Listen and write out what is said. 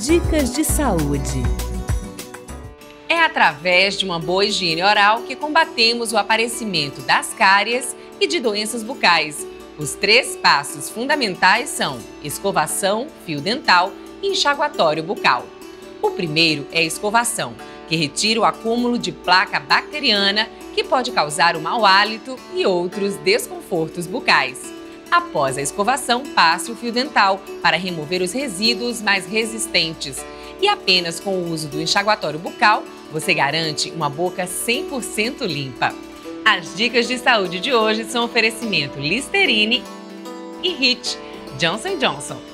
Dicas de saúde. É através de uma boa higiene oral que combatemos o aparecimento das cáries e de doenças bucais. Os 3 passos fundamentais são escovação, fio dental e enxaguatório bucal. O primeiro é a escovação, que retira o acúmulo de placa bacteriana que pode causar o mau hálito e outros desconfortos bucais. Após a escovação, passe o fio dental para remover os resíduos mais resistentes. E apenas com o uso do enxaguatório bucal, você garante uma boca 100% limpa. As dicas de saúde de hoje são oferecimento Listerine e Hit Johnson & Johnson.